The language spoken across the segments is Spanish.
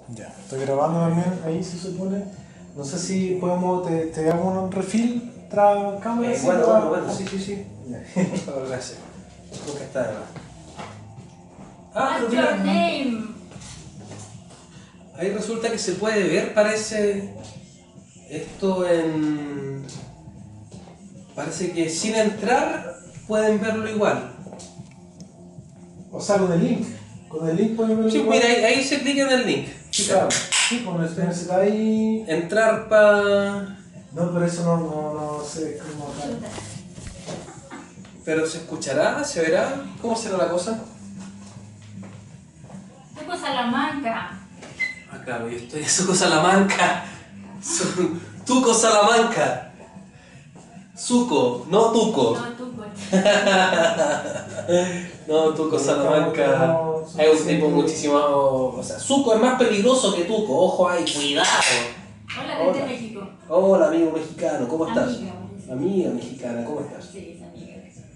Ya, estoy grabando también, ahí se supone. No sé si podemos, te hago un refill tras cámara. Bueno, sí. Gracias. Nunca está de más. What's your name? Ahí resulta que se puede ver, parece, esto en... Parece que sin entrar pueden verlo igual. O sea, con el link. Con el link pueden verlo Sí, igual. mira, ahí se clica en el link. Claro. Sí, con el necesita ahí. Entrar para... No, pero eso no sé cómo acá. Pero se escuchará, se verá. ¿Cómo será la cosa? Tuco Salamanca. Ah, claro, yo estoy en Suco Salamanca. Tuco Salamanca. Suco, no Tuco. No, Tuco. No, Tuco Salamanca es un tipo muchísimo... O sea, Suco es más peligroso que Tuco. Ojo ahí, cuidado. Hola, desde México. Hola, amigo mexicano, ¿cómo estás? Amiga, parece. Amiga mexicana, ¿cómo estás? Sí, es amiga.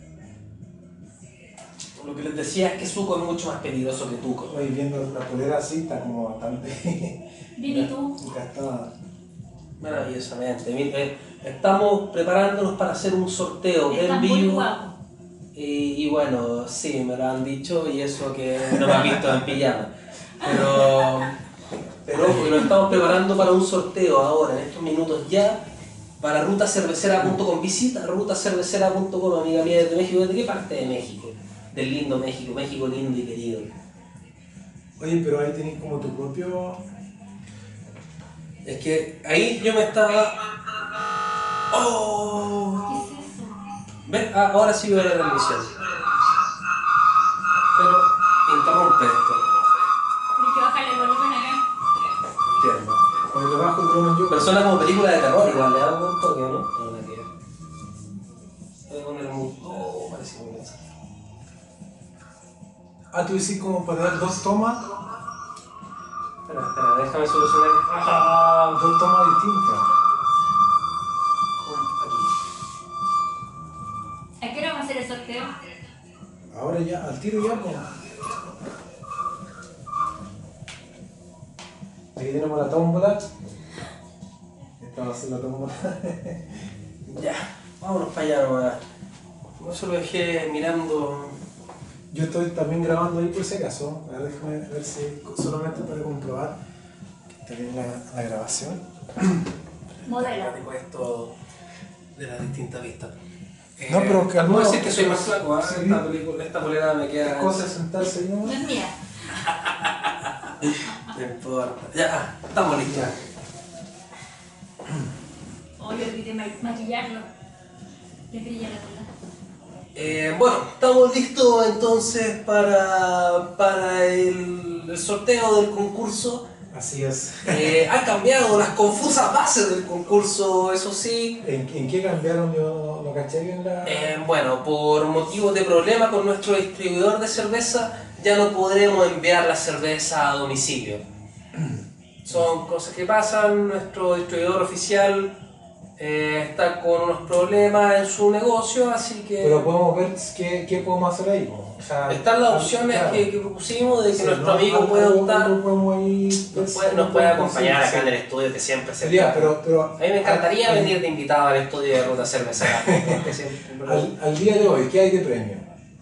Lo que les decía es que Suco es mucho más peligroso que Tuco. Estoy viendo la polera así, está como bastante Bien, ¿y tú? gastada. Maravillosamente. Estamos preparándonos para hacer un sorteo Estás en muy vivo. guapo. Y bueno, sí, me lo han dicho y eso que no me han visto en pijama. Pero lo estamos preparando para un sorteo ahora, en estos minutos ya, para rutacervecera.com. Visita rutacervecera.com, amiga mía desde México. ¿De qué parte de México? Del lindo México, México lindo y querido. Oye, pero ahí tenés como tu propio. Es que ahí yo me estaba... ¡Oh! ¿Qué es eso? ¿Ves? Ahora sí veo la transmisión. Pero interrumpe esto. Hay que bajarle el volumen acá. Entiendo. Con el bajo drone yo. Pero suena como película de terror igual, le hago un toque, ¿no? No, la que... Voy a poner muy... Oh, parece muy bien. Ah, tú decís como para dar dos tomas. Espera, déjame solucionar. Dos tomas distintas. Aquí. ¿A qué hora vamos a hacer el sorteo? Ahora ya, al tiro ya, pues. Aquí tenemos la tómbola. Esta va a ser la tómbola. Ya, vámonos para allá nomás. No se lo dejé mirando. Yo estoy también grabando ahí por si acaso. A ver, déjame ver si solamente para comprobar que está bien la grabación. Modelo. Digo esto de las distintas vistas. No, pero que al no menos- decir que soy más flaco, ¿eh? Sí. Esta polera me queda... ¿Qué cosa es sentarse ahí No nomás? es mía. No importa. Ya, estamos listos. Ya. Oh, yo olvidé maquillarlo. Le brilla la cola. Bueno, estamos listos entonces para el sorteo del concurso. Así es. Han cambiado las confusas bases del concurso, eso sí. ¿En qué cambiaron? Yo no caché bien la. Bueno, por motivos de problema con nuestro distribuidor de cerveza, ya no podremos enviar la cerveza a domicilio. Son cosas que pasan, nuestro distribuidor oficial está con unos problemas en su negocio, así que... Pero podemos ver qué podemos hacer ahí. O sea, Están las opciones claro. que propusimos de que Sí, nuestro no, amigo pueda optar, no podemos ahí, nos puede acompañar acá en sí. el estudio, que siempre se... Sería, pero A mí me encantaría venir de invitado al estudio de Ruta Cervecera. porque siempre- al día de hoy, ¿qué hay de premio?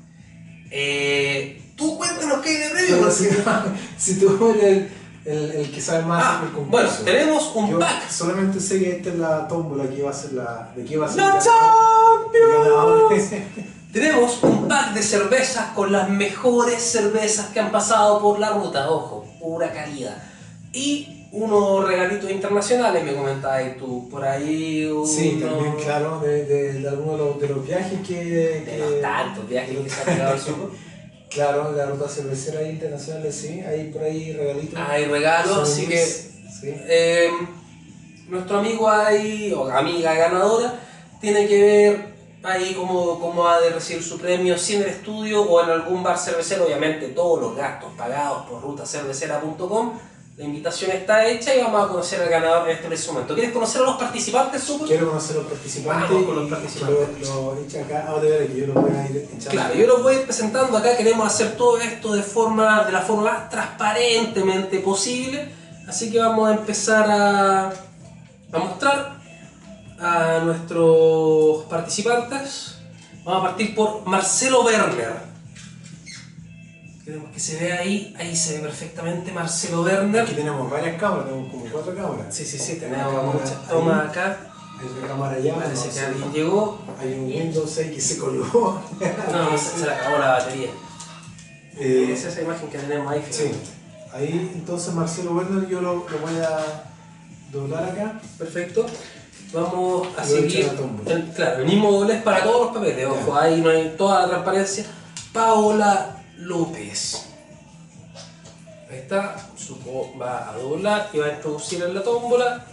Tú cuéntanos qué hay de premio. Pero porque- si tú eres el que sabe más del concurso. bueno, tenemos un Yo pack. solamente sé que esta es la tómbola que va a ser la. ¿De qué va a ser? ¡La el ganador. Tenemos un pack de cervezas con las mejores cervezas que han pasado por la ruta, ojo, pura calidad. Y unos regalitos internacionales, me comentabas tú, por ahí Sí, uno- también, claro, de algunos de los viajes de los tantos viajes que se ha pegado al sur. Claro, la ruta cervecera internacional, sí, hay por ahí regalitos. Hay regalos, así que Sí. nuestro amigo ahí, o amiga ganadora, tiene que ver ahí cómo ha de recibir su premio, si en el estudio o en algún bar cervecero, obviamente todos los gastos pagados por rutacervecera.com. La invitación está hecha y vamos a conocer al ganador en este preciso momento. ¿Quieres conocer a los participantes, Super? Quiero conocer a los participantes. Vamos con los y participantes. Lo eché acá, ahora de ver que yo lo voy a ir echando. Claro, yo los voy a ir presentando acá, queremos hacer todo esto de la forma más transparentemente posible, Así que vamos a empezar a mostrar a nuestros participantes. Vamos a partir por Marcelo Werner. Queremos que se vea ahí se ve perfectamente Marcelo Werner. Aquí tenemos varias cámaras, tenemos como 4 cámaras. Sí, tenemos muchas tomas acá. Hay otra cámara allá. Parece no que sé. alguien llegó. Hay un Windows 6 que se colgó. No, se le acabó la batería. Es esa imagen que tenemos ahí. Sí. Ahí entonces Marcelo Werner yo lo voy a doblar acá. Perfecto. Vamos a Y voy a seguir. echar la tómbola. Claro, el mismo doblez para todos los papeles. Ojo, ahí no hay toda la transparencia. Paola López. Ahí está. Supo va a doblar y va a introducir en la tómbola.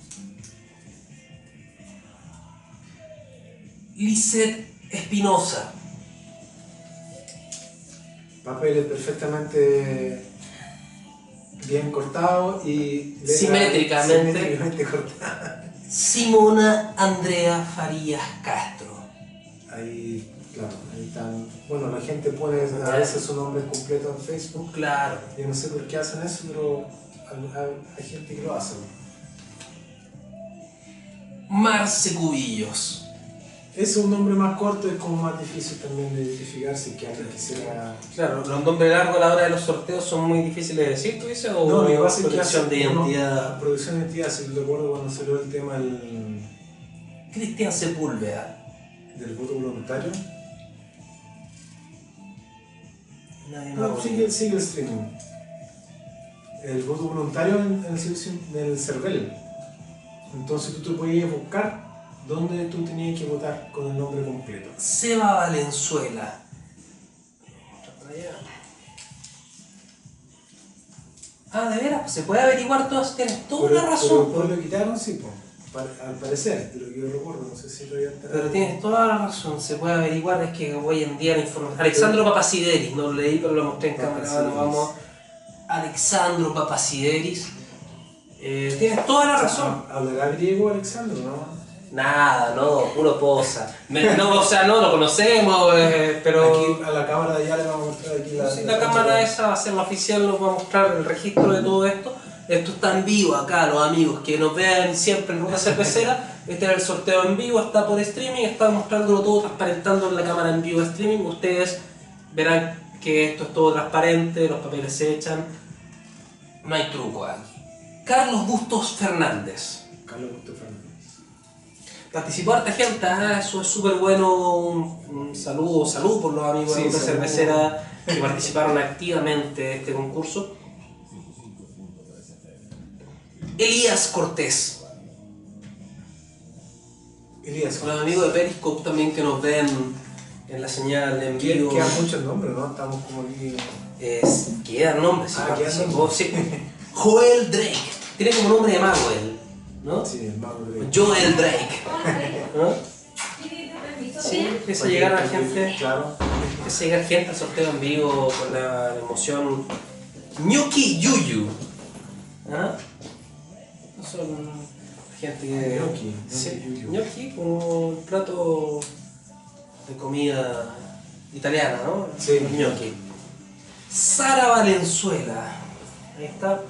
Lisette Espinosa. Papeles perfectamente bien cortados y Simétricamente cortados. Simona Andrea Farías Castro. Ahí, claro, ahí están. Bueno, la gente pone a veces su nombre completo en Facebook. Claro. Yo no sé por qué hacen eso, pero hay gente que lo hace. Marce Cubillos. Es un nombre más corto, es como más difícil también de identificar si que alguien quisiera. Claro, los nombres largos a la hora de los sorteos son muy difíciles de decir, ¿tú dices? ¿O No, lo que pasa es que protección de identidad? Producción de identidad, si recuerdo cuando salió el tema Cristian Sepúlveda. del voto voluntario. Nadie No, más. sigue el streaming. El voto voluntario en el CERVEL. Entonces tú te podías buscar dónde tú tenías que votar con el nombre completo. Seba Valenzuela. Ah, de veras, se puede averiguar todas, tienes toda la razón. Pero después lo quitaron, sí, al parecer, de lo que yo recuerdo, no sé si lo había enterado. Pero tienes toda la razón, se puede averiguar, es que hoy en día la información... Alexandro Papasideris, no lo leí pero lo mostré en cámara, ahora vamos. Alexandro Papasideris. Tienes toda la razón. ¿Hablará griego Alexandro, no? Nada, no, puro posa. No, o sea, no lo conocemos, pero... Aquí a la cámara de allá le vamos a mostrar aquí la... Sí, la cámara esa va a ser la oficial, nos va a mostrar el registro de todo esto. Esto está en vivo acá, los amigos que nos vean siempre en Ruta Cervecera. Este es el sorteo en vivo, está por streaming, está mostrándolo todo, transparentando en la cámara en vivo streaming. Ustedes verán que esto es todo transparente, los papeles se echan, no hay truco aquí. Carlos Bustos Fernández. Carlos Bustos Fernández. Participó harta gente, eso es súper bueno, un saludo por los amigos de Ruta Cervecera que participaron activamente de este concurso. Elías Cortés. Los amigos de Periscope también que nos ven en la señal de en vivo. Quedan muchos nombres, ¿no? Estamos como aquí... Quedan nombres, sí, quedan participó, sí. Joel Drake. Tiene como nombre de mago él, ¿no? Sí, el mago Drake. Joel Drake. ¿No? Sí, empieza a llegar la gente. Claro. Empieza a llegar gente al sorteo en vivo con la emoción. Gnocchi Yuyu. ¿Ah? Son gente que... Gnocchi, Sí, Yuyu. gnocchi como un plato de comida italiana, ¿no? Sí. Gnocchi. Sara Valenzuela. Ahí está.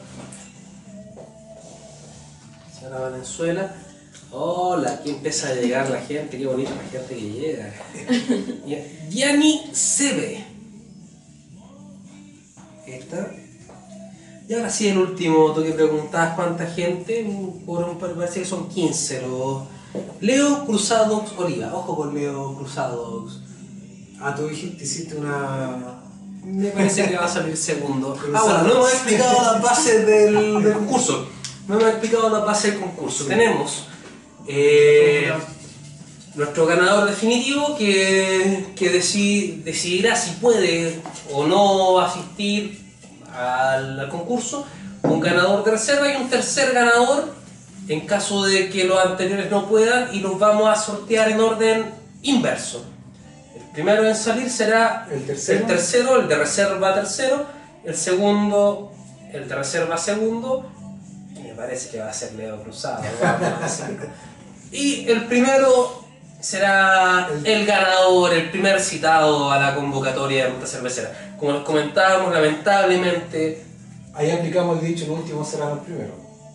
Sara Valenzuela. Hola, aquí empieza a llegar la gente, qué bonita la gente que llega. Gianni Sebe. Ahí está. Y ahora sí, el último, tú que preguntabas cuánta gente, parece que son 15. Leo Cruzados Oliva, ojo con Leo Cruzados. Ah, tú hiciste una... Me parece que va a salir segundo. Bueno, no hemos explicado las bases del concurso. No hemos explicado las bases del concurso. Sí. Tenemos nuestro ganador definitivo que decidirá si puede o no asistir al concurso, un ganador de reserva y un tercer ganador en caso de que los anteriores no puedan, y los vamos a sortear en orden inverso. El primero en salir será el tercero, el de reserva tercero, el segundo, el de reserva segundo, y me parece que va a ser Leo Cruzado, y el primero será el ganador, el primer citado a la convocatoria de Ruta Cervecera. Como les comentábamos, lamentablemente Ahí aplicamos el dicho, los últimos serán los primeros.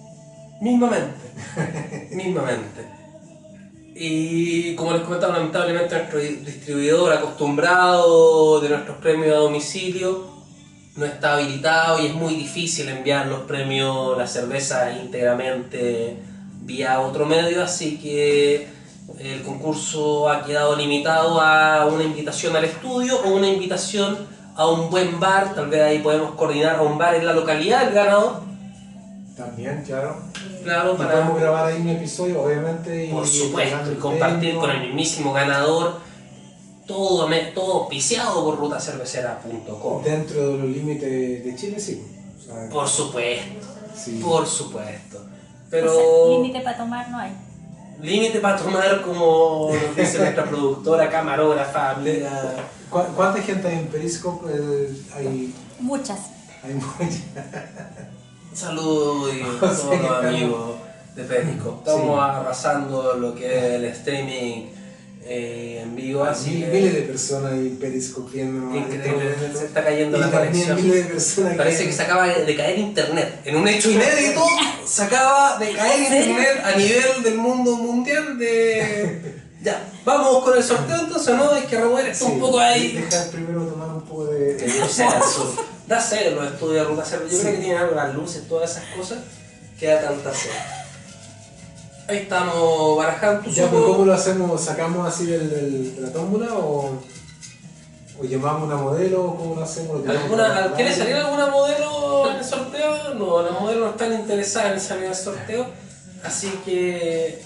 Mismamente. Y como les comentaba, lamentablemente nuestro distribuidor acostumbrado de nuestros premios a domicilio no está habilitado y es muy difícil enviar los premios, la cerveza íntegramente vía otro medio, así que el concurso ha quedado limitado a una invitación al estudio o una invitación a un buen bar. Tal vez ahí podemos coordinar a un bar en la localidad del ganador. También, claro. Claro, Y para... podemos grabar ahí un episodio, obviamente. Por y supuesto, y compartir con el mismísimo ganador, todo auspiciado por rutacervecera.com. Dentro de los límites de Chile, sí. O sea, Por supuesto, sí. por supuesto. O Pero sea, límite para tomar no hay. límite para tomar, como nos dice nuestra productora, camarógrafa, amiga. ¿Cuánta gente hay en Periscope? Muchas. Hay mucha. Saludos y a todos sea, los amigos de Periscope. Estamos arrasando lo que es el streaming en vivo, así que Miles de personas en Periscope viendo. increíble, se está cayendo Y la también conexión. miles de personas Parece que se acaba de caer internet. En un hecho inédito, se acaba de caer internet a nivel del mundo mundial de... Ya, vamos con el sorteo entonces, ¿no? Hay que remover esto un poco ahí. Dejar primero tomar un poco de... Que no sea eso. Da sed los estudios de Ruta Cervecera. Yo creo que tienen algo, las luces, todas esas cosas, que da tanta sed. Ahí estamos barajando. Ya, pues, ¿cómo lo hacemos? ¿Sacamos así de la tómbola o llamamos una modelo? ¿Cómo lo hacemos? ¿Quiere salir alguna modelo en el sorteo? No, las modelos no están interesadas en salir en el sorteo. Así que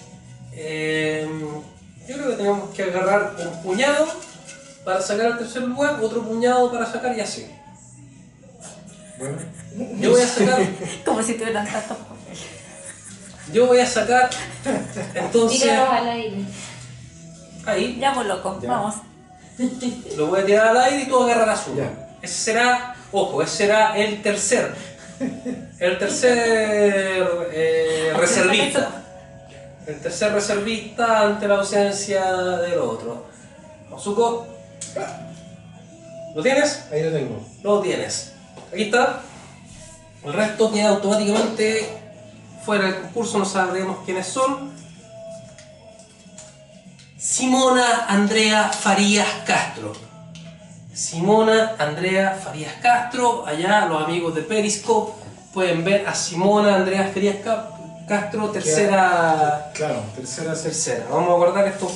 yo creo que tenemos que agarrar un puñado para sacar el tercer lugar, otro puñado para sacar y así. Bueno. Yo voy a sacar, Como si tuvieran tantos papeles. Entonces, Tíralos al aire. ahí, Ya, pues loco, Ya. vamos. lo voy a tirar al aire y tú agarrarás uno. Ya. Ese será, ojo, ese será el tercer reservista. El tercer reservista ante la ausencia del otro. Ozuko, ¿lo tienes? Ahí lo tengo. Lo tienes. Aquí está. El resto queda automáticamente fuera del concurso, no sabremos quiénes son. Simona Andrea Farías Castro. Simona Andrea Farías Castro. Allá los amigos de Periscope pueden ver a Simona Andrea Farías Castro, tercera. Claro, tercera. Vamos a guardar esto.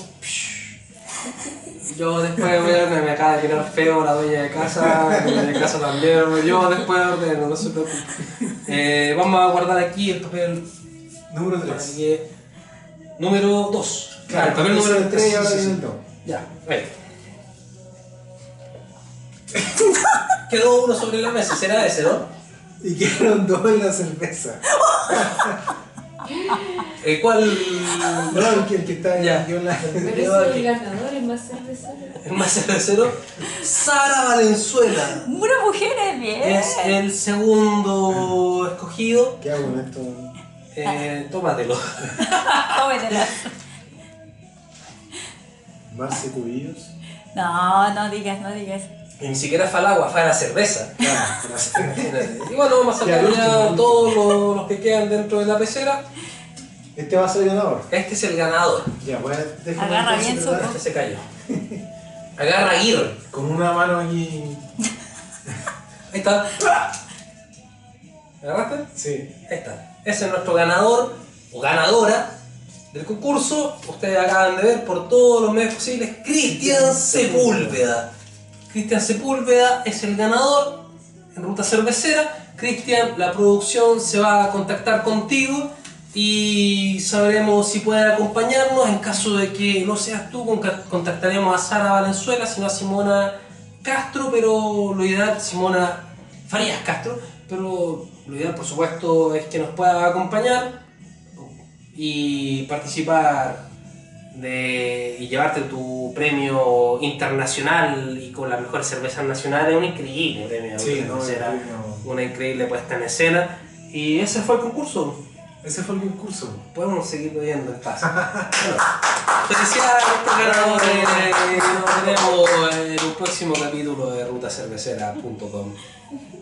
Yo después voy a me acaba de mirar feo la dueña de casa también. Yo después ordeno, no se preocupe. Vamos a guardar aquí el papel Número para 3. que- número 2. Claro, el papel número 3 y ahora viene el 2. Ya, ahí. Quedó uno sobre la mesa, será ese, ¿no? Y quedaron 2 en la cerveza. ¿Cuál? No, el que está Ya. aquí en la... Pero es el ganador, es más cervecero. El más cervecero, Sara Valenzuela. Una mujer es bien. Es el segundo escogido. ¿Qué hago con esto? Tómatelo. Cómetela. Marce Cubillos. No digas. Y ni siquiera fue al agua, fue a la cerveza. Claro, para hacer- Y bueno, vamos a Ya, sacar el ya último. todos los que quedan dentro de la pecera. Este va a ser el ganador. Este es el ganador. Ya, pues déjame Agarra entonces bien tratar Este se cayó. Agarra a Aguirre. con una mano aquí. Ahí está. ¿Agarraste? Sí. Ahí está. Ese es nuestro ganador o ganadora del concurso. Ustedes acaban de ver por todos los medios posibles. Cristian Sepúlveda. Cristian Sepúlveda es el ganador en Ruta Cervecera. Cristian, la producción se va a contactar contigo y sabremos si pueden acompañarnos. En caso de que no seas tú, contactaremos a Sara Valenzuela, sino a Simona Castro, pero lo ideal, Simona Farías Castro, pero lo ideal por supuesto es que nos pueda acompañar y participar y llevarte tu premio internacional y con las mejores cervezas nacionales. Es un increíble premio, Sí, no, será no. una increíble puesta en escena. Y ese fue el concurso. Ese fue el concurso. Podemos seguir bebiendo en paz. Bueno, felicidades a estos ganadores. Nos veremos en un próximo capítulo de rutacervecera.com.